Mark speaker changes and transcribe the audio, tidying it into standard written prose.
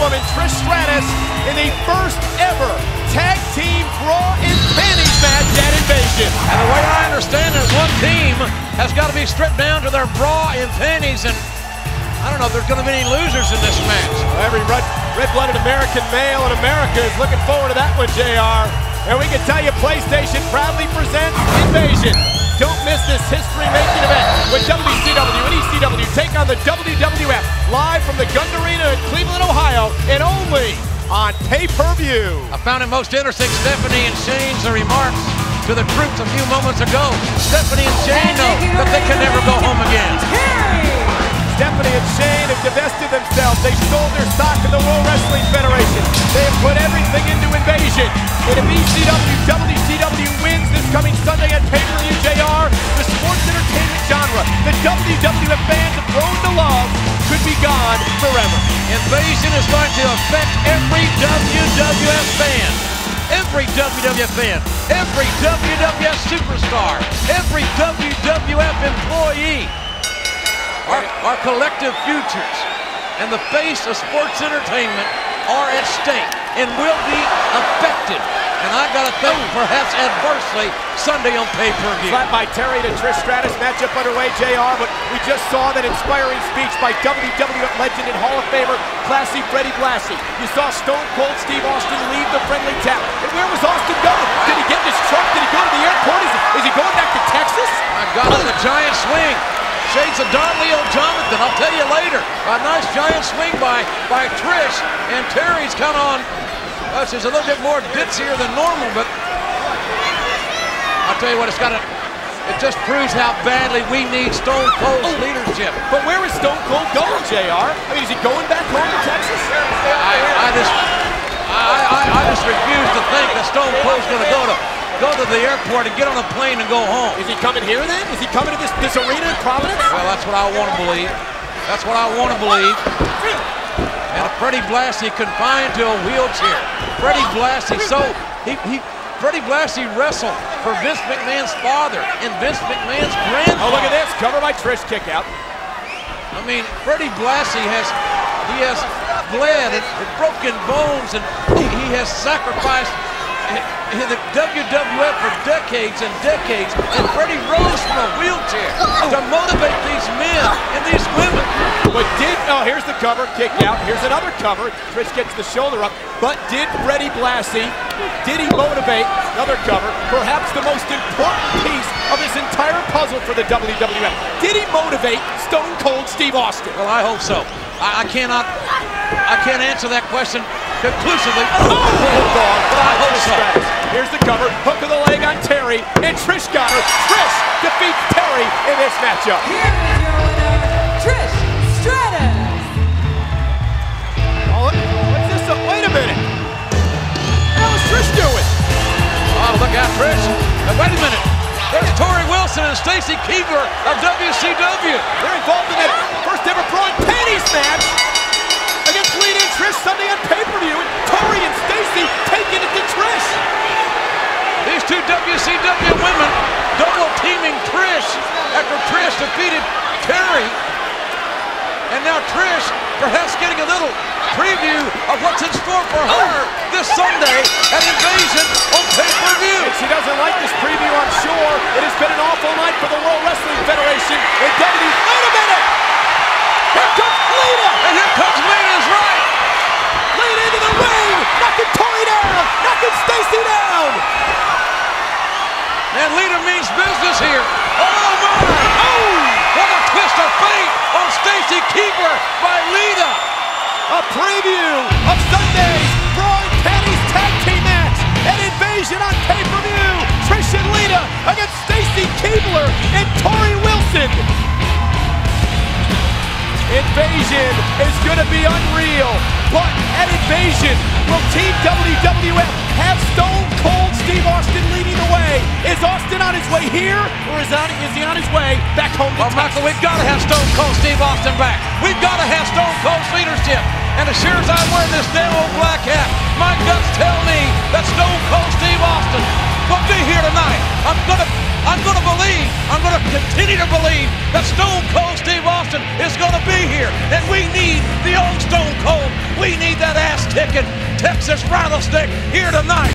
Speaker 1: Woman, Trish Stratus, in the first ever Tag Team Bra and Panties match at Invasion.
Speaker 2: And the way I understand it, one team has got to be stripped down to their bra and panties, and I don't know if there's going to be any losers in this match.
Speaker 1: Well, every red-blooded American male in America is looking forward to that one, JR. And we can tell you PlayStation proudly presents Invasion. Don't miss this history-making event when WCW and ECW take on the WWF live from the Gund Arena in Cleveland, Ohio, and only on pay-per-view.
Speaker 2: I found it most interesting, Stephanie and Shane's remarks to the troops a few moments ago. Stephanie and Shane know that they can never go home again.
Speaker 1: Stephanie and Shane have divested themselves. They stole their stock in the World Wrestling Federation. They have put everything into Invasion. And if ECW, WCW wins this coming Sunday at pay-per-view, JR, the sports entertainment genre the WWF fans have grown to love could be gone forever.
Speaker 2: Invasion is going to affect every WWF fan. Every WWF fan, every WWF superstar, every WWF employee. Our collective futures and the face of sports entertainment are at stake and will be affected. And I gotta think perhaps adversely Sunday on pay-per-view.
Speaker 1: Slapped by Terri to Trish Stratus, matchup underway, JR, but we just saw that inspiring speech by WWF legend and Hall of Famer, Classy Freddie Blassie. You saw Stone Cold Steve Austin leave the friendly tap. And where was Austin going? Did he get in his truck? Did he go to the airport? Is he going back to Texas?
Speaker 2: I got him a giant swing. Shades of Don Leo Jonathan, I'll tell you later. A nice giant swing by Trish, and Terry's kind of on, she's a little bit more ditzier than normal, but I'll tell you what, it just proves how badly we need Stone Cold's leadership.
Speaker 1: But where is Stone Cold going, JR? I mean, is he going back home to Texas?
Speaker 2: I just refuse to think that Stone Cold's going to go to the airport and get on a plane and go home.
Speaker 1: Is he coming here then? Is he coming to this arena in Providence?
Speaker 2: Well, that's what I want to believe. That's what I want to believe. And Freddie Blassie confined to a wheelchair. Freddie Blassie, Freddie Blassie wrestled for Vince McMahon's father and Vince McMahon's grandfather.
Speaker 1: Oh, look at this, cover by Trish, kick out.
Speaker 2: I mean, Freddie Blassie has bled and broken bones, and he has sacrificed the WWF for decades and decades, and Freddie rose from a wheelchair to motivate these men and these women.
Speaker 1: But here's the cover, kick out, here's another cover, Trish gets the shoulder up, but did Freddie Blassie, did he motivate, another cover, perhaps the most important piece of this entire puzzle for the WWF, did he motivate Stone Cold Steve Austin?
Speaker 2: Well, I hope so. I can't answer that question conclusively.
Speaker 1: Bulldog, but I hope so. Here's the cover, hook of the leg on Terri, and Trish got her. Trish defeats Terri in this matchup.
Speaker 3: Here is your winner, Trish Stratus.
Speaker 1: Oh, what's this? Wait a minute. What was Trish doing?
Speaker 2: Oh, look out, Trish. Now, wait a minute. There's Tori Wilson and Stacy Keibler of WCW.
Speaker 1: They're involved in that first ever Bra and Panties match against Lita and Trish Sunday on pay-per-view, and Tori and Stacy taking it to Trish.
Speaker 2: These two WCW women double teaming Trish after Trish defeated Terri. And now Trish perhaps getting a little preview of what's in store for her this Sunday at Invasion on pay-per-view.
Speaker 1: And she doesn't like this preview, I'm sure. It has been an awful night for the World Wrestling Federation. And wait a minute! Here comes Lita!
Speaker 2: And here comes Lita's right!
Speaker 1: Lita into the ring! Knocking Tori down! Knocking Stacy down!
Speaker 2: And Lita means business here. Oh my! Oh! What a twist of fate on Stacy Keibler by Lita!
Speaker 1: A preview of Sunday's Bra and Panties Tag Team match at Invasion on pay-per-view. Trish and Lita against Stacy Keibler and Tori Wilson. Invasion is going to be unreal, but at Invasion, will Team WWF have Stone Cold Steve Austin leading the way? Is Austin on his way here, or is he on his way back home to Texas?
Speaker 2: Michael, we've got to have Stone Cold Steve Austin back. We've got to have Stone Cold's leadership. And as sure as I'm wearing this damn old black hat, my guts tell me that Stone Cold Steve Austin will be here tonight. I'm gonna continue to believe that Stone Cold Steve Austin is gonna be here. And we need the old Stone Cold. We need that ass-kicking Texas rattlesnake here tonight.